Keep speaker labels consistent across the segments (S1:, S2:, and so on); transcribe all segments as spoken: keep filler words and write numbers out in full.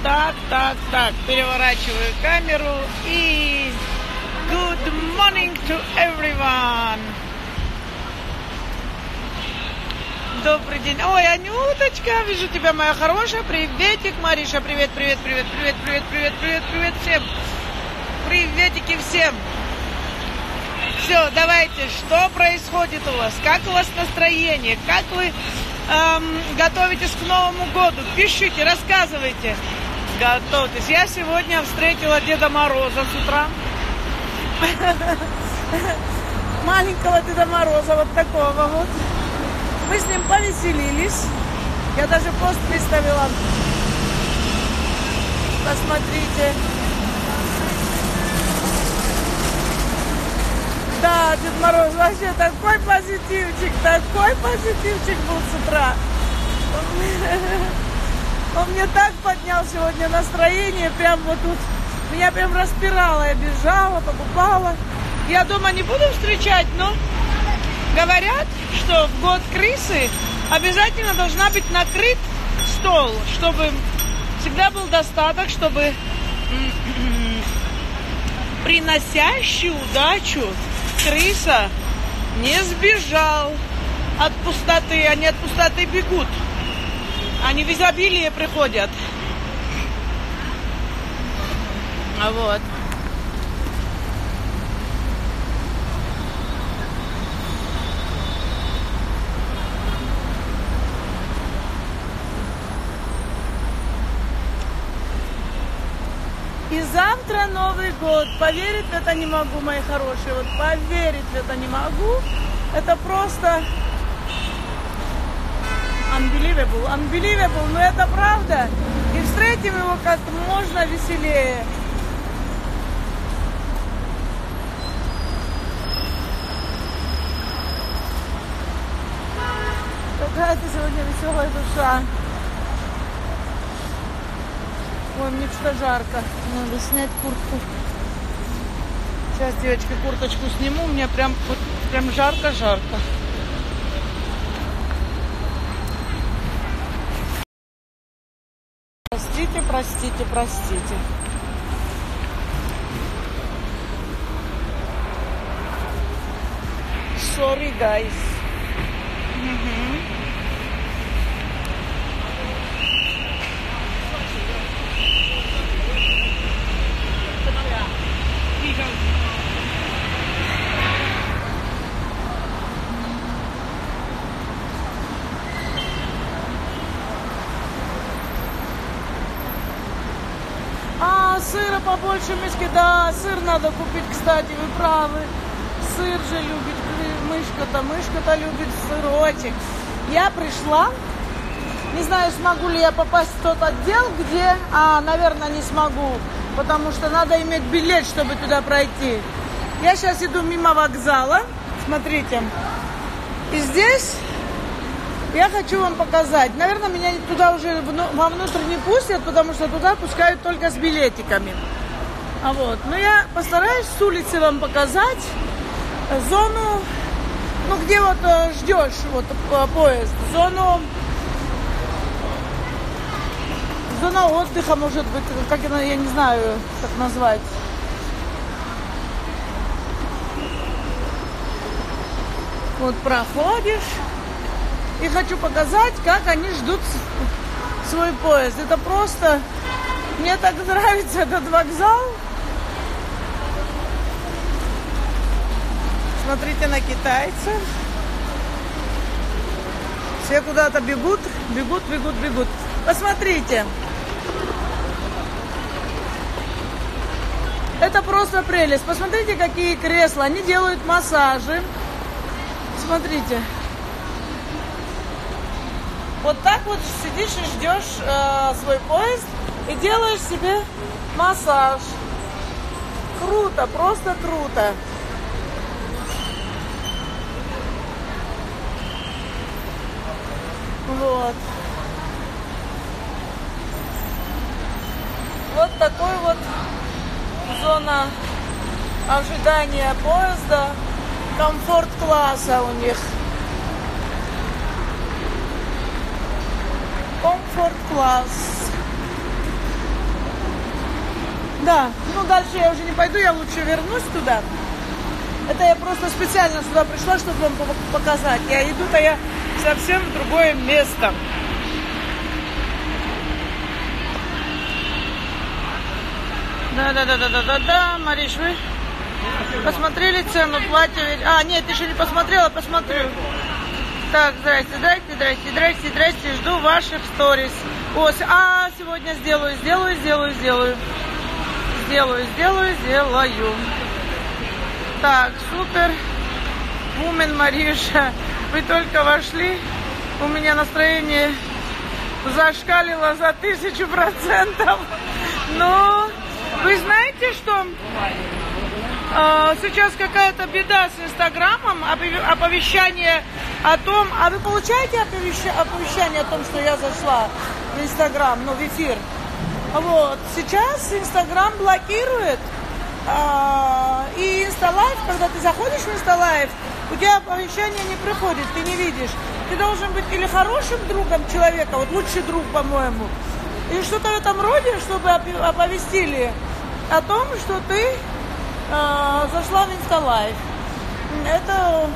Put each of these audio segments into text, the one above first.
S1: Так, так, так. Переворачиваю камеру и good morning to everyone. Добрый день. Ой, Анюточка, вижу тебя, моя хорошая. Приветик, Мариша. Привет, привет, привет, привет, привет, привет, привет, привет всем. Приветики всем. Все, давайте, что происходит у вас? Как у вас настроение? Как вы эм, готовитесь к Новому году? Пишите, рассказывайте. Готовьтесь. Я сегодня встретила Деда Мороза с утра. Маленького Деда Мороза, вот такого вот. Мы с ним повеселились. Я даже пост выставила. Посмотрите. Да, Дед Мороз вообще такой позитивчик, такой позитивчик был с утра. Он мне так поднял сегодня настроение, прям вот тут. Меня прям распирало, я бежала, покупала. Я дома не буду встречать, но говорят, что в год крысы обязательно должна быть накрыт стол, чтобы всегда был достаток, чтобы приносящий удачу крыса не сбежал от пустоты. Они от пустоты бегут. Они в изобилие приходят. А вот. И завтра Новый год. Поверить в это не могу, мои хорошие. Вот поверить в это не могу. Это просто unbelievable, unbelievable. Но это правда. И встретим его как можно веселее. Какая ты сегодня веселая душа. Ой, мне что-то жарко. Надо снять куртку. Сейчас, девочки, курточку сниму. Мне прям, вот, прям жарко-жарко. Простите, простите, простите. Sorry, guys. Угу. А, сыра побольше в мешке. Да, сыр надо купить, кстати, вы правы. Сыр же любит мышка-то, мышка-то любит сырочек. Я пришла, не знаю, смогу ли я попасть в тот отдел, где, а, наверное, не смогу, потому что надо иметь билет, чтобы туда пройти. Я сейчас иду мимо вокзала, смотрите, и здесь я хочу вам показать. Наверное, меня туда уже вовнутрь не пустят, потому что туда пускают только с билетиками. А вот, но я постараюсь с улицы вам показать зону, ну где вот ждешь вот поезд, зону, зона отдыха, может быть, как она, я не знаю, как назвать. Вот проходишь. И хочу показать, как они ждут свой поезд. Это просто... Мне так нравится этот вокзал. Смотрите на китайцев. Все куда-то бегут, бегут, бегут, бегут. Посмотрите. Это просто прелесть. Посмотрите, какие кресла. Они делают массажи. Смотрите. Вот так вот сидишь и ждешь э, свой поезд и делаешь себе массаж. Круто, просто круто. Вот. Вот такой вот зона ожидания поезда. Комфорт-класса у них. Комфорт-класс. Да, ну дальше я уже не пойду, я лучше вернусь туда. Это я просто специально сюда пришла, чтобы вам показать. Я иду-то я совсем в другое место. Да-да-да-да-да-да, Мариш, вы посмотрели цену платья? А, нет, еще не посмотрела, посмотрю. Так, здрасте, здрасте, здрасте, здрасте, здрасте, жду ваших сторис. О, а, сегодня сделаю, сделаю, сделаю, сделаю. Сделаю, сделаю, сделаю. Так, супер. Вумен Мариша, вы только вошли. У меня настроение зашкалило за тысячу процентов. Но вы знаете, что э, сейчас какая-то беда с Инстаграмом, оповещание о том, а вы получаете оповещание о том, что я зашла в Инстаграм, ну, в эфир? Вот, сейчас Инстаграм блокирует, а, и Инсталайв, когда ты заходишь в Инсталайв, у тебя оповещание не приходит, ты не видишь. Ты должен быть или хорошим другом человека, вот лучший друг, по-моему, или что-то в этом роде, чтобы оповестили о том, что ты а, зашла в Инсталайв. Это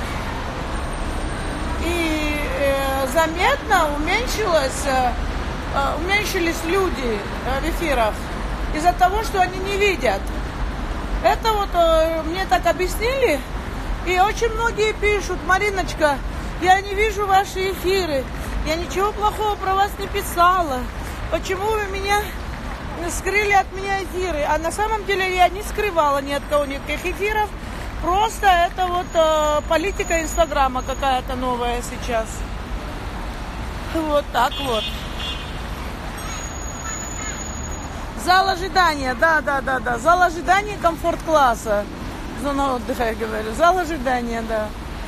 S1: и э, заметно уменьшилось... уменьшились люди в эфирах из-за того, что они не видят. Это вот мне так объяснили, и очень многие пишут: Мариночка, я не вижу ваши эфиры, я ничего плохого про вас не писала, почему вы меня скрыли от меня эфиры? А на самом деле я не скрывала ни от кого никаких эфиров, просто это вот политика Инстаграма какая-то новая сейчас. Вот так вот. Зал ожидания, да, да, да, да. Зал ожидания комфорт-класса. Зона отдыха, я говорю. Зал ожидания, да.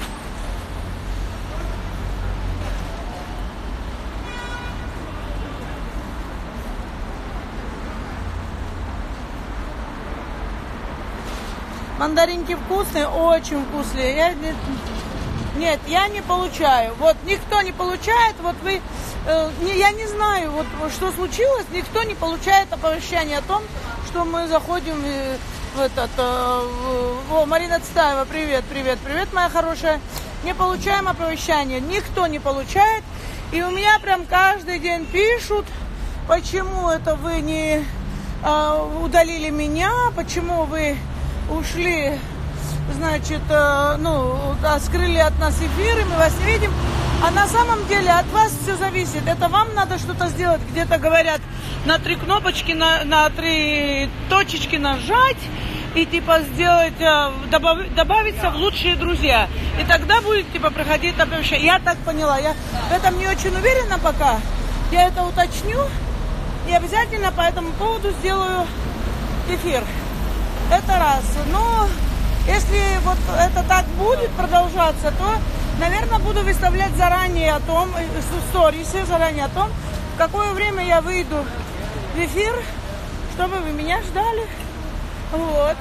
S1: Мандаринки вкусные, очень вкусные. Я не... Нет, я не получаю. Вот никто не получает. Вот вы... Я не знаю, вот что случилось, никто не получает оповещание о том, что мы заходим в этот... О, Марина Цитаева, привет, привет, привет, моя хорошая. Не получаем оповещание, никто не получает. И у меня прям каждый день пишут, почему это вы не удалили меня, почему вы ушли, значит, ну, скрыли от нас эфиры, мы вас не видим. А на самом деле от вас все зависит. Это вам надо что-то сделать. Где-то говорят, на три кнопочки, на, на три точечки нажать и типа сделать, добав, добавиться в лучшие друзья. И тогда будет типа проходить оповещение. Я так поняла. Я в этом не очень уверена пока. Я это уточню и обязательно по этому поводу сделаю эфир. Это раз. Но если вот это так будет продолжаться, то, наверное, буду выставлять заранее о том, в сторисе, заранее о том, в какое время я выйду в эфир, чтобы вы меня ждали. Вот.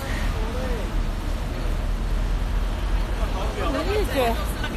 S1: Видите?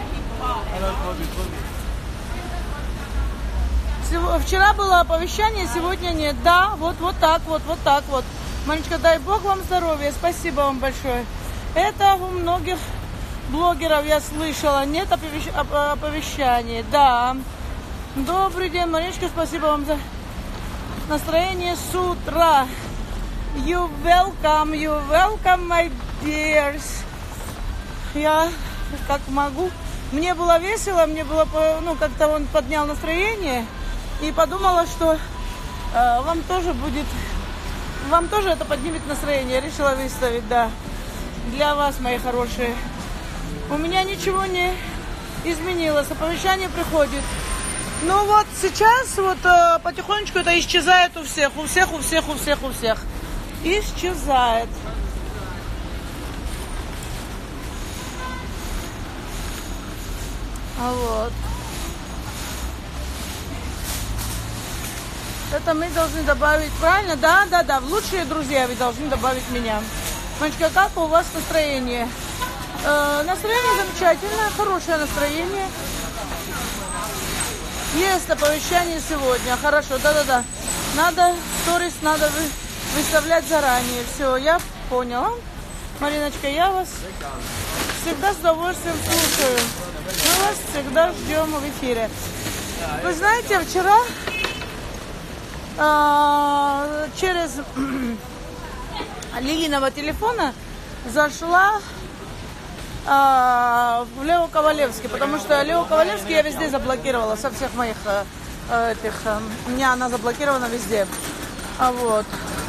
S1: Вчера было оповещание, сегодня нет. Да, вот, вот так вот, вот так вот. Манечка, дай Бог вам здоровья. Спасибо вам большое. Это у многих блогеров я слышала. Нет оповещ... оповещаний. Да. Добрый день, Мариночка. Спасибо вам за настроение с утра. You welcome, you welcome, my dears. Я как могу. Мне было весело, мне было, ну, как-то он поднял настроение. И подумала, что э, вам тоже будет, вам тоже это поднимет настроение. Я решила выставить, да, для вас, мои хорошие. У меня ничего не изменилось, оповещание приходит. Ну вот сейчас вот э, потихонечку это исчезает у всех, у всех, у всех, у всех, у всех. Исчезает. А вот. Это мы должны добавить, правильно? Да, да, да. В лучшие друзья вы должны добавить меня. Манечка, как у вас настроение? Э, настроение замечательное, хорошее настроение. Есть оповещание сегодня. Хорошо, да-да-да. Надо, сторис надо вы выставлять заранее. Все, я поняла. Мариночка, я вас всегда с удовольствием слушаю. Мы вас всегда ждем в эфире. Вы знаете, вчера э, через Лилиного телефона зашла э, в Лео Ковалевский, потому что Лео Ковалевский я везде заблокировала, со всех моих э, этих, э, у меня она заблокирована везде. А вот.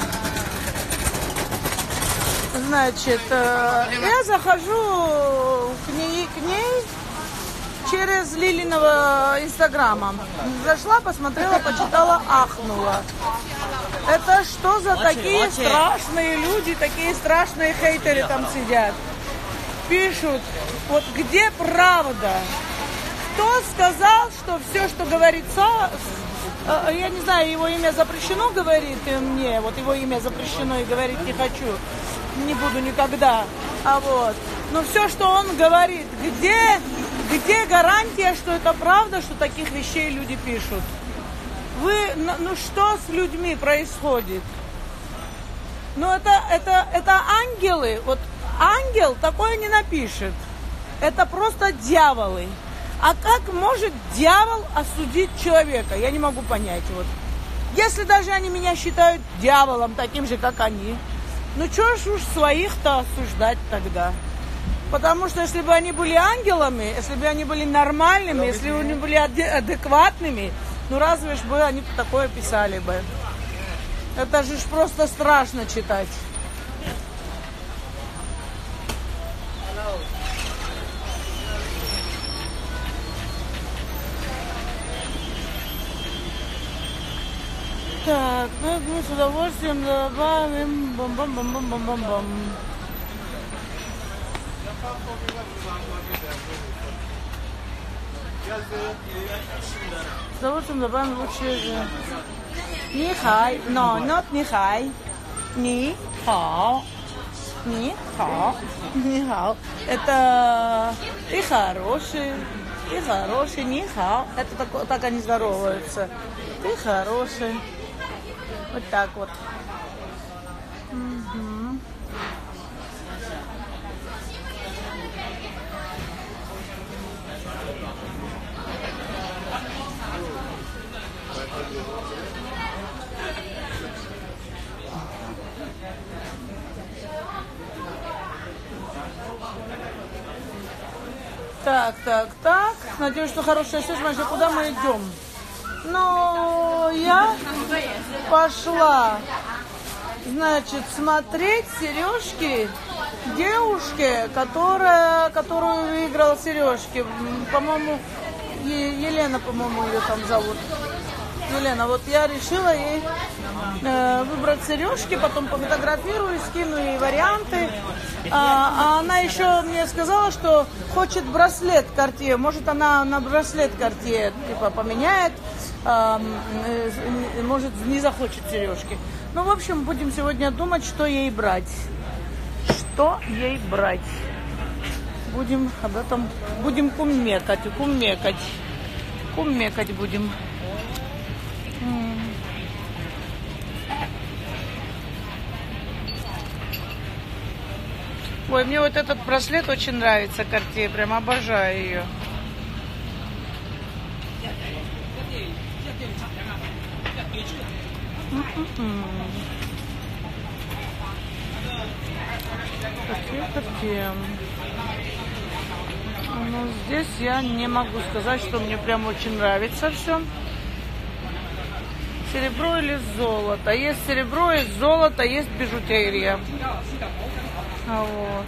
S1: Значит, э, я захожу к ней, к ней через Лилиного инстаграма. Зашла, посмотрела, почитала, ахнула. Это что за очень, такие очень. страшные люди, такие страшные хейтеры там сидят? Пишут, вот где правда? Кто сказал, что все, что говорится, я не знаю, его имя запрещено говорить мне, вот его имя запрещено и говорить не хочу, не буду никогда. А вот, но все, что он говорит, где, где гарантия, что это правда, что таких вещей люди пишут? Вы, ну что с людьми происходит? Ну это, это, это ангелы, вот ангел такое не напишет. Это просто дьяволы. А как может дьявол осудить человека? Я не могу понять. Вот. Если даже они меня считают дьяволом, таким же, как они, ну что ж уж своих-то осуждать тогда? Потому что если бы они были ангелами, если бы они были нормальными, если бы они были адекватными, ну разве ж бы они такое писали бы? Это же ж просто страшно читать. Так, ну мы с удовольствием добавим бам-бам-бам-бам-бам-бам. С удовольствием добавим лучше. Ни хай, но not ни хай. Ни хао. Ни хао. Ни хао. Это и хороший, и хороший, ни хао. Это так, так они здороваются. И хороший. Вот так вот. Угу. Так, так, так. Надеюсь, что хорошая связь. Значит, куда мы идем? Ну, я пошла, значит, смотреть сережки девушке, которая, которую выиграла сережки. По-моему, Елена, по-моему, ее там зовут. Елена, вот я решила ей э, выбрать сережки, потом пофотографирую, скину ей варианты. А, а она еще мне сказала, что хочет браслет Cartier. Может, она на браслет Cartier типа поменяет, а, э, может, не захочет сережки. Ну, в общем, будем сегодня думать, что ей брать. Что ей брать. Будем об этом, будем кумекать, кумекать, кумекать будем. Ой, мне вот этот браслет очень нравится, Cartier, прям обожаю ее. Cartier, Cartier. Ну, здесь я не могу сказать, что мне прям очень нравится все. Серебро или золото? Есть серебро, есть золото, есть бижутерия. А вот.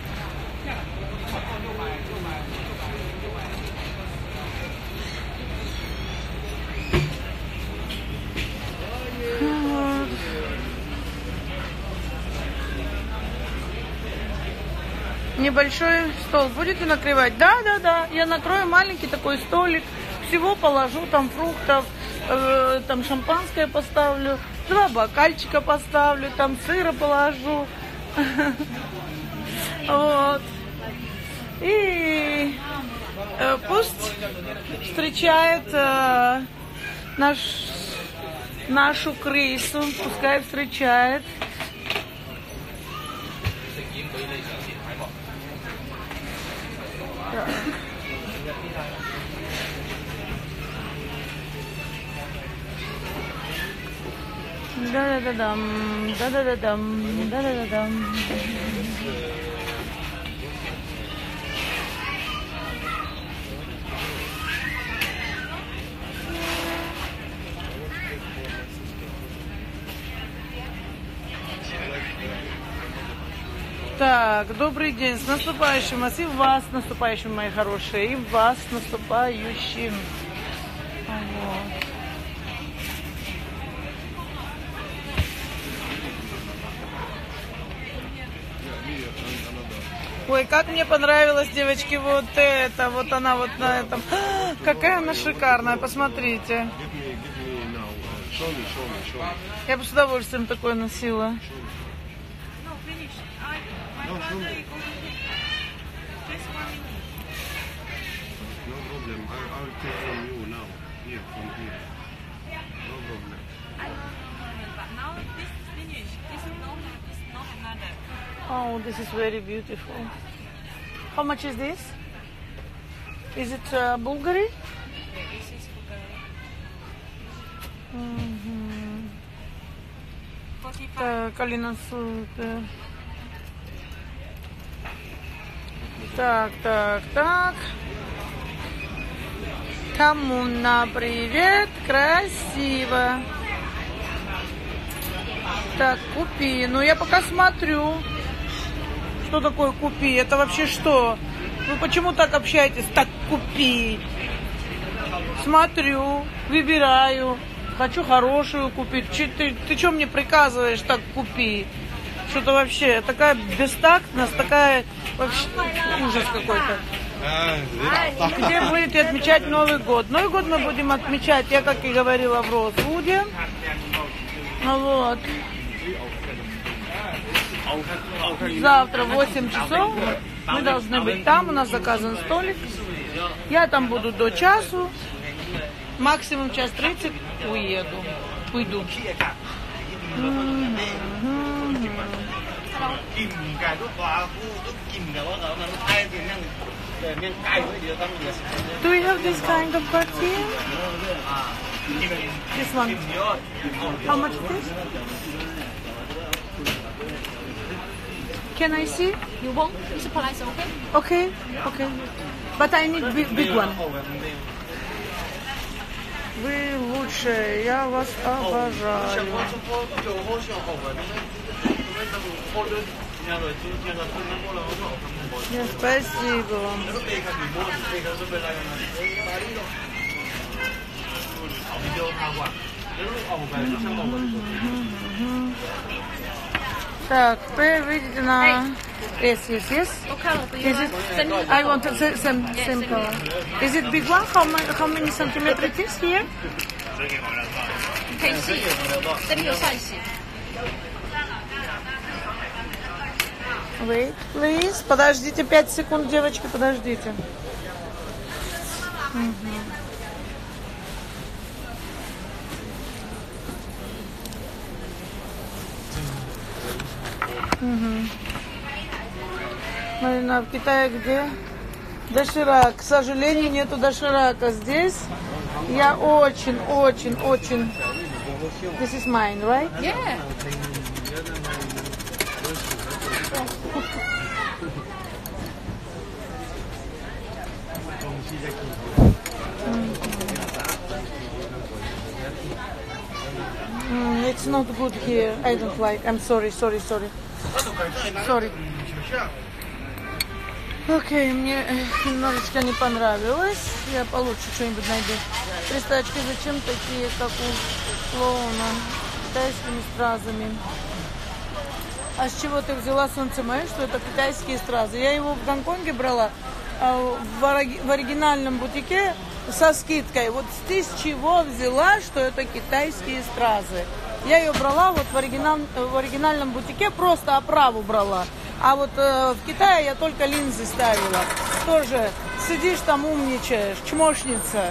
S1: Вот. Небольшой стол будете накрывать? Да, да, да. Я накрою маленький такой столик. Всего положу, там фруктов, э, там шампанское поставлю, два бокальчика поставлю, там сыра положу. Вот. И э, пусть встречает э, наш, нашу крысу, пускай встречает. Да-да-да-дам, да-да-да-дам, да-да-да-дам. Так, добрый день, с наступающим вас, и вас с наступающим, мои хорошие, и вас с наступающим. Вот. Ой, как мне понравилась, девочки, вот это, вот она вот на этом. А, какая она шикарная, посмотрите. Я бы с удовольствием такое носила. Oh, this is very beautiful. How much is this? Is it uh, Bulgari?
S2: This is Bulgari.
S1: Mm-hmm.
S2: forty-five.
S1: Так, Алина, супер. Так, так, так. Кому на привет, красиво. Так, купи. Ну, я пока смотрю. Что такое купи? Это вообще что? Вы почему так общаетесь? Так, купи. Смотрю, выбираю. Хочу хорошую купить. Че, ты, ты что мне приказываешь? Так, купи. Что-то вообще такая бестактность, такая вообще ужас какой-то. Где будете отмечать Новый год? Новый год мы будем отмечать, я как и говорила, в Розвуде. Вот. Завтра в восемь часов мы должны быть там, у нас заказан столик. Я там буду до часу, максимум час тридцать уеду, уйду. Do you have this kind of perfume? This one. How much is this? Can I see?
S2: You won't? It's a price, okay?
S1: Okay, okay. But I need big, big one. Вы лучшие, я вас обожаю. Нет, спасибо вам. Так, вы выйдете на... Yes, yes, yes.
S2: What color do you
S1: Is it?
S2: want?
S1: I want the same, same, same color. Is it big one? How many, how many centimeters it is here?
S2: You can see. 这边有扇形。
S1: Wait, please. Подождите пять секунд, девочки, подождите. Угу. Угу. Марина, в Китае где? Доширак. К сожалению, нету доширака здесь. Я очень, очень, очень... This is mine, right?
S2: Yeah.
S1: Mm, it's not good here. I don't like. I'm sorry, sorry, sorry. Sorry. Окей, okay, мне немножечко не понравилось. Я получше что-нибудь найду. Пристачки зачем такие, как у клоуна? Китайскими стразами. А с чего ты взяла, солнце мое, что это китайские стразы? Я его в Гонконге брала а, в, ори- в оригинальном бутике со скидкой. Вот ты с чего взяла, что это китайские стразы? Я ее брала вот в, оригинал, в оригинальном бутике, просто оправу брала. А вот э, в Китае я только линзы ставила. Тоже сидишь там, умничаешь, чмошница.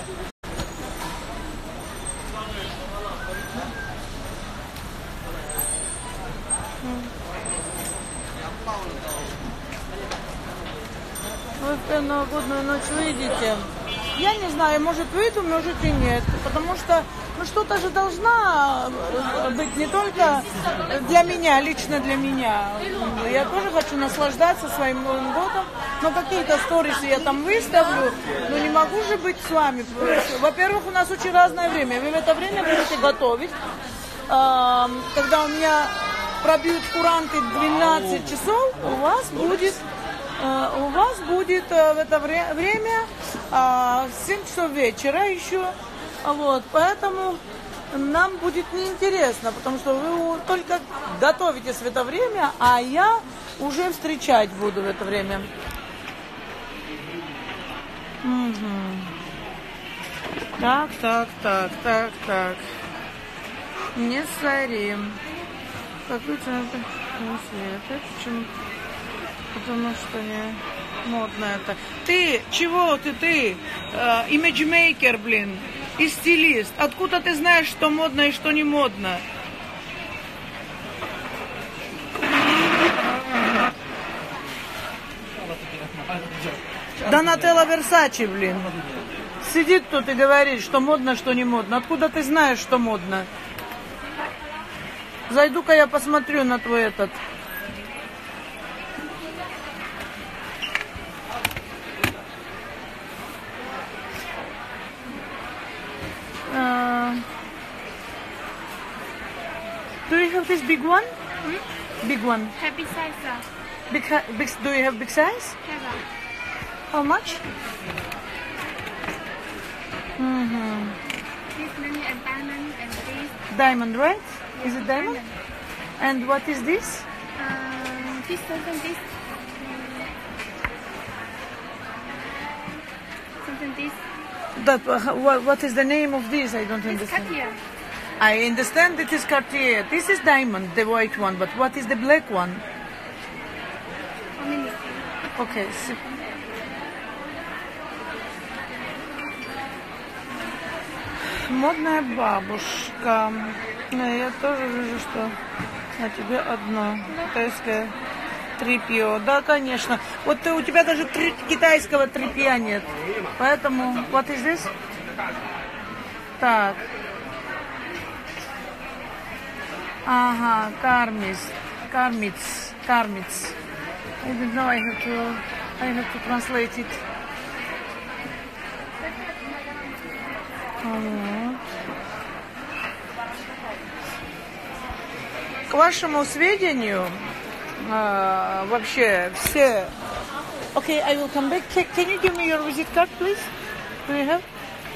S1: Вы в новогоднюю ночь выйдете, Я не знаю, может выйду, может и нет. Потому что ну, что-то же должна быть не только для меня, лично для меня. Я тоже хочу наслаждаться своим Новым годом. Но какие-то сторисы я там выставлю. Но не могу же быть с вами. Во-первых, у нас очень разное время. Вы в это время будете готовить. Когда у меня пробьют куранты двенадцать часов, у вас будет... У вас будет в это время семь часов вечера еще, вот, поэтому нам будет неинтересно, потому что вы только готовитесь в это время, а я уже встречать буду в это время. Угу. Так, так, так, так, так. Не сорим. Какой цвет? Почему? Потому что не модно это. Ты, чего ты, ты, э, имиджмейкер, блин, и стилист. Откуда ты знаешь, что модно и что не модно? Донателло Версачи, блин. Сидит тут и говорит, что модно, что не модно. Откуда ты знаешь, что модно? Зайду-ка я посмотрю на твой этот... Uh, do you have this big one? Hmm? Big one.
S3: Have big size, sir.
S1: Big, big. Do you have big size?
S3: Have.
S1: How much? Mm-hmm.
S3: This mini and diamond and this.
S1: Diamond, right?
S3: Yes,
S1: Is it diamond?
S3: diamond?
S1: And what is this?
S3: Uh, this something this. Something this.
S1: That, uh, what, what is the name of this? I don't
S3: It's
S1: understand.
S3: Cartier.
S1: I understand it is Cartier. This is diamond, the white one. But what is the black one?
S3: How many?
S1: Okay. So, модная бабушка. Ну, я тоже вижу, что на тебе одно китайское тряпье. Да, конечно. Вот ты, у тебя даже три, китайского тряпья нет. Поэтому, what is this? Так. Ага, кармис. Кармиц. Кармиц. I don't know, I have to, I have to translate it. Вот. К вашему сведению, Uh, вообще все. Okay, I will come back. Can, can you give me your visit card, please? Do you have?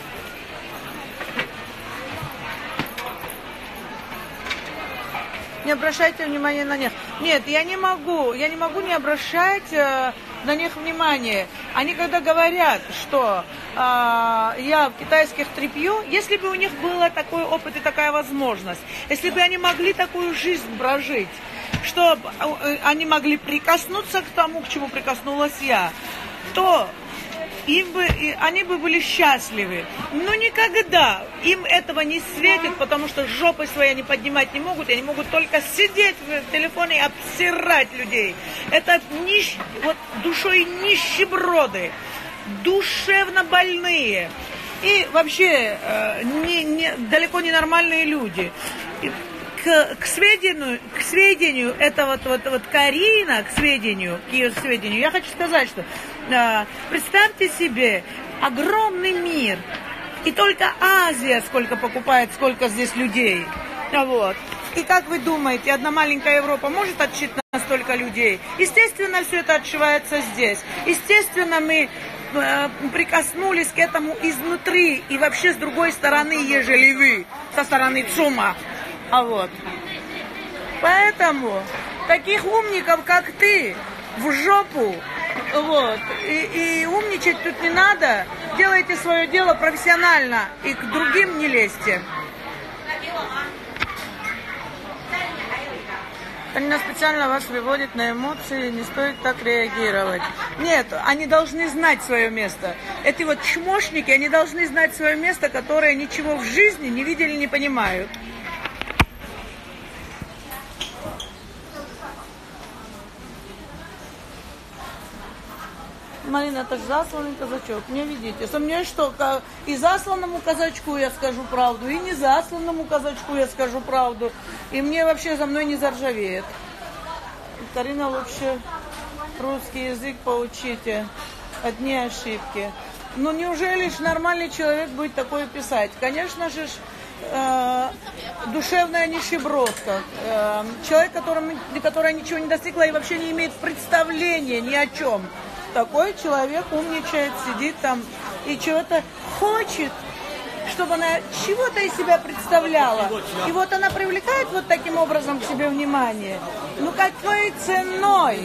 S1: Не обращайте внимания на них. Нет, я не могу. Я не могу не обращать э, на них внимания. Они когда говорят, что э, я в китайских тряпью, если бы у них был такой опыт и такая возможность, если бы они могли такую жизнь прожить, чтобы они могли прикоснуться к тому, к чему прикоснулась я, то им бы, они бы были счастливы. Но никогда им этого не светит, потому что жопы свои они поднимать не могут, они могут только сидеть в телефоне и обсирать людей. Это нищ, вот душой нищеброды, душевно больные и вообще э, не, не, далеко не нормальные люди. К, к, сведению, к сведению этого вот, вот, вот Карина, к сведению, к ее сведению, я хочу сказать, что э, представьте себе огромный мир, и только Азия сколько покупает, сколько здесь людей. Вот. И как вы думаете, одна маленькая Европа может отшить на столько людей? Естественно, все это отшивается здесь. Естественно, мы э, прикоснулись к этому изнутри и вообще с другой стороны, ежели вы, со стороны ЦУМа. А вот. Поэтому таких умников, как ты, в жопу. Вот. И, и умничать тут не надо. Делайте свое дело профессионально и к другим не лезьте. Они специально вас выводят на эмоции, не стоит так реагировать. Нет, они должны знать свое место. Эти вот чмошники, они должны знать свое место, которые ничего в жизни не видели, не понимают. Марина, это же засланный казачок. Не видите. Сомневаюсь, что и засланному казачку я скажу правду, и не засланному казачку я скажу правду. И мне вообще за мной не заржавеет. Карина, лучше русский язык поучите. Одни ошибки. Ну неужели ж нормальный человек будет такое писать? Конечно же, ж, э, душевная нищебродка. Э, человек, которому, которая ничего не достигла и вообще не имеет представления ни о чем. Такой человек умничает, сидит там и чего-то хочет, чтобы она чего-то из себя представляла. И вот она привлекает вот таким образом к себе внимание. Ну какой ценой?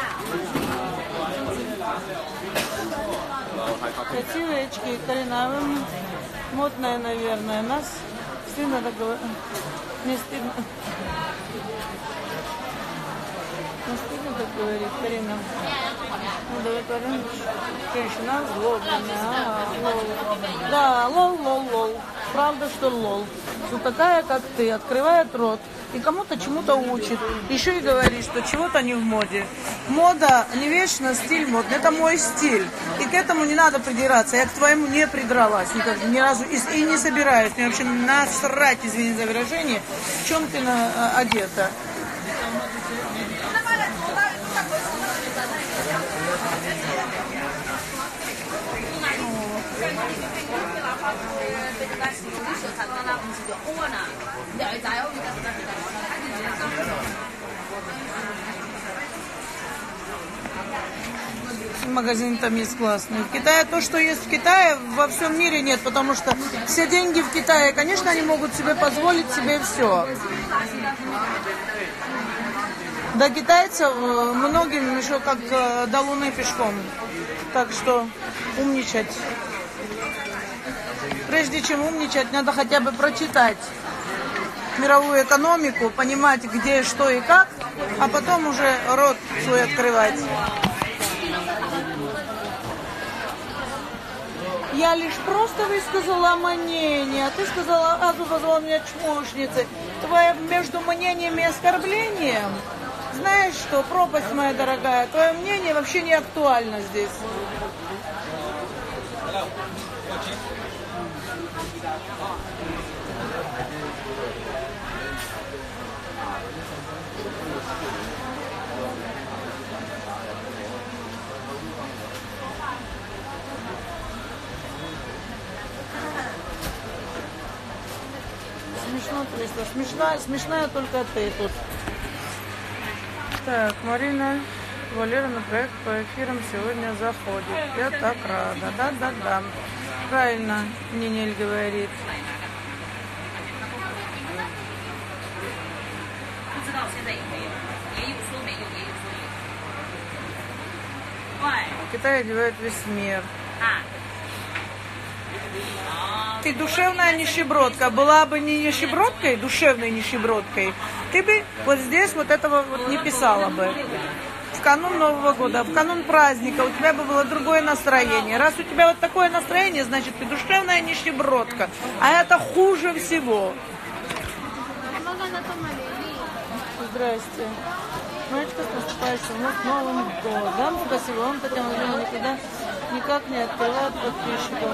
S1: Красивые очки, Карина, вы модная, наверное. Нас стыдно так говорить. Не стыдно. Не стыдно так говорить, Карина. Ну, давай, Карина. Женщина злобная. А, лол. Да, лол, лол, лол. Правда, что лол. Ну, такая, как ты, открывает рот и кому-то чему-то учит. Еще и говорит, что чего-то не в моде. Мода не вечно, стиль модный. Это мой стиль. И к этому не надо придираться. Я к твоему не придралась никогда, ни разу. И, и не собираюсь. Мне вообще насрать, извини за выражение, в чем ты на, одета. Магазин там есть классный. В Китае то, что есть в Китае, во всем мире нет, потому что все деньги в Китае, конечно, они могут себе позволить себе все. До китайцев многим еще как до Луны пешком. Так что умничать. Прежде чем умничать, надо хотя бы прочитать мировую экономику, понимать, где, что и как, а потом уже рот свой открывать. Я лишь просто высказала мнение, а ты сказала, а ты позвала меня чмошницей. Твое между мнением и оскорблением, знаешь что, пропасть моя дорогая, твое мнение вообще не актуально здесь. Смешно, Триста. Смешная, смешная только ты тут. Так, Марина Валера на проект по эфирам сегодня заходит. Я так рада. Да-да-да. Правильно Нинель говорит. Китай одевает весь мир. Ты душевная нищебродка. Была бы не нищебродкой, душевной нищебродкой, ты бы вот здесь вот этого вот не писала бы. В канун Нового года, в канун праздника у тебя бы было другое настроение. Раз у тебя вот такое настроение, значит, ты душевная нищебродка. А это хуже всего. Здрасте. Мальчика, с наступающим нас Новым годом. Спасибо вам, Татьяна Владимировна, никогда никак не открывает подписчиков.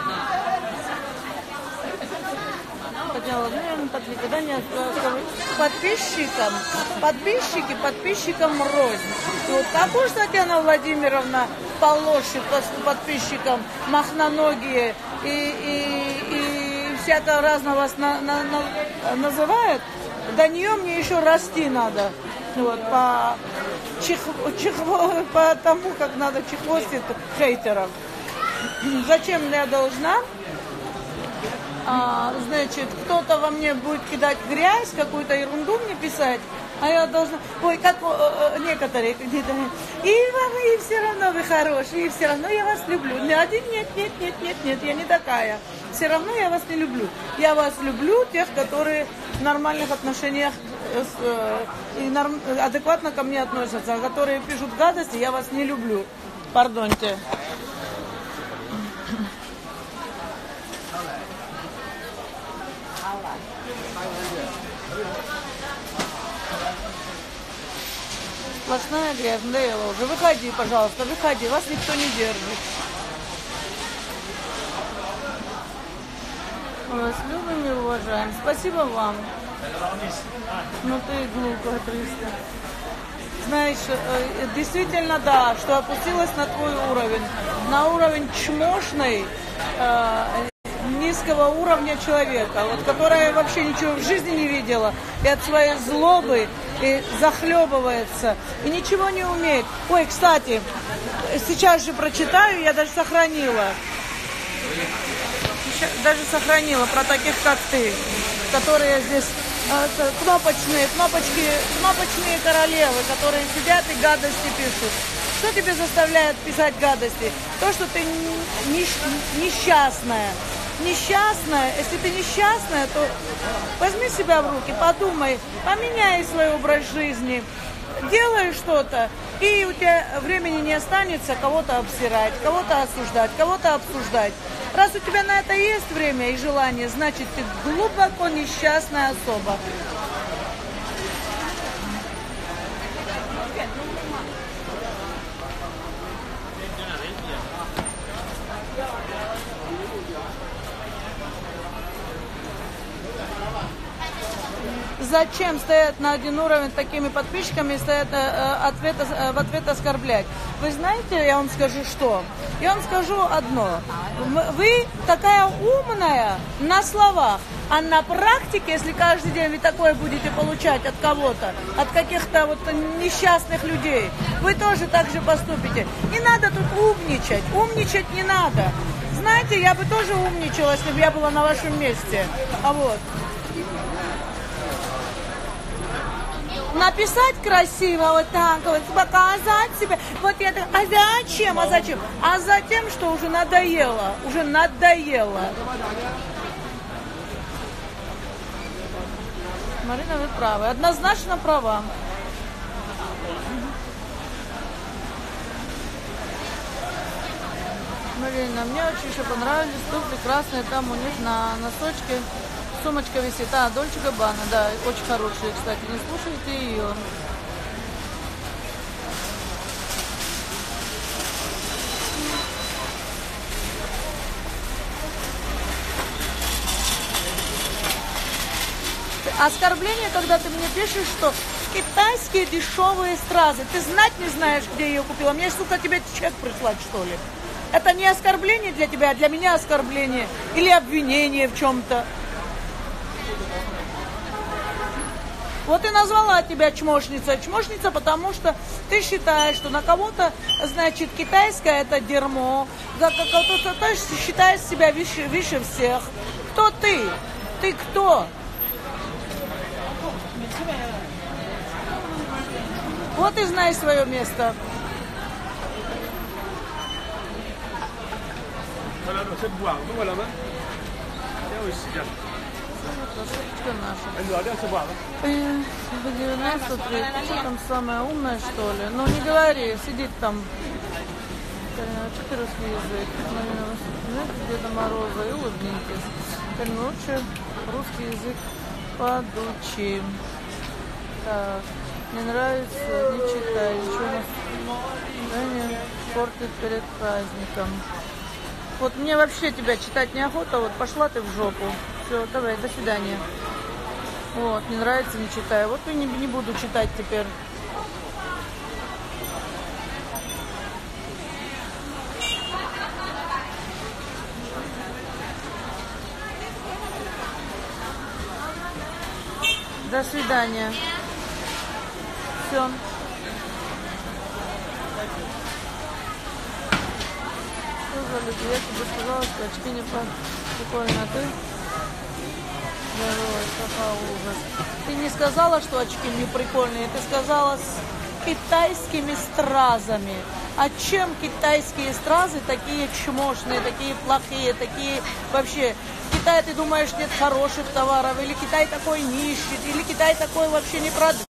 S1: Татьяна Владимировна так никогда не открывает подписчикам. Подписчики подписчикам рознь. Вот так уж Татьяна Владимировна полощет подписчикам махноногие и, и, и всякого разного вас на, на, на, называют. До нее мне еще расти надо. Вот, по, чих, чихво, по тому, как надо чехвостить хейтеров. Зачем я должна? А, значит, кто-то во мне будет кидать грязь, какую-то ерунду мне писать, а я должна... Ой, как о, о, некоторые... И вам и все равно вы хорошие, и все равно я вас люблю. Один нет, нет, нет, нет, нет, я не такая. Все равно я вас не люблю. Я вас люблю, тех, которые в нормальных отношениях с, э, и норм, адекватно ко мне относятся, а которые пишут гадости, я вас не люблю. Пардоньте. Сплошная грязь, надоело уже. Выходи, пожалуйста, выходи, вас никто не держит. Мы вас любим и уважаем. Спасибо вам. Ну ты глупая, триста. Знаешь, действительно, да, что опустилась на твой уровень. На уровень чмошной, э, низкого уровня человека, вот, которая вообще ничего в жизни не видела, и от своей злобы и захлебывается, и ничего не умеет. Ой, кстати, сейчас же прочитаю, я даже сохранила. Даже сохранила про таких, как ты, которые здесь э, кнопочные, кнопочки, кнопочные королевы, которые сидят и гадости пишут. Что тебе заставляет писать гадости? То, что ты несчастная. Несчастная, если ты несчастная, то возьми себя в руки, подумай, поменяй свой образ жизни, делай что-то, и у тебя времени не останется кого-то обсирать, кого-то осуждать, кого-то обсуждать. Раз у тебя на это есть время и желание, значит, ты глубоко несчастная особа. Зачем стоять на один уровень такими подписчиками и стоять э, ответ, э, в ответ оскорблять? Вы знаете, я вам скажу что? Я вам скажу одно. Вы такая умная на словах, а на практике, если каждый день вы такое будете получать от кого-то, от каких-то вот несчастных людей, вы тоже так же поступите. Не надо тут умничать. Умничать не надо. Знаете, я бы тоже умничала, если бы я была на вашем месте. А вот. Написать красиво, вот так вот, показать себя. Вот я так, а зачем, а зачем? А затем, что уже надоело, уже надоело. Марина, вы правы, однозначно права. Марина, мне очень еще понравились туфли красные, там у них на носочке сумочка висит. А, Дольче Габбана, да, очень хорошие, кстати, не слушайте ее. Оскорбление, когда ты мне пишешь, что китайские дешевые стразы. Ты знать не знаешь, где я ее купила. Мне, сука, тебе чек прислать, что ли? Это не оскорбление для тебя, а для меня оскорбление. Или обвинение в чем-то. Вот и назвала тебя чмошница. Чмошница, потому что ты считаешь, что на кого-то, значит, китайское это дерьмо. Кто-то считает себя выше, выше всех. Кто ты? Ты кто? Вот и знай свое место. Красоточка наша. В девяносто три. Что там самое умное, что ли? Ну не говори, сидит там. Учите русский язык. Деда Мороза и улыбнитесь. Лучше русский язык подучи. Так. Мне нравится, не читай. Ничего настроение портит перед праздником. Вот мне вообще тебя читать неохота. Вот пошла ты в жопу. Все, давай, до свидания. Вот, не нравится, не читаю. Вот и не, не буду читать теперь. До свидания. Все. Что за люди? Я тебе сказала, что очки не прикольно, а ты? Здорово, какая ужас. Ты не сказала, что очки не прикольные, ты сказала с китайскими стразами. А чем китайские стразы такие чмошные, такие плохие, такие вообще... В Китае, ты думаешь, нет хороших товаров, или Китай такой нищий, или Китай такой вообще не продает.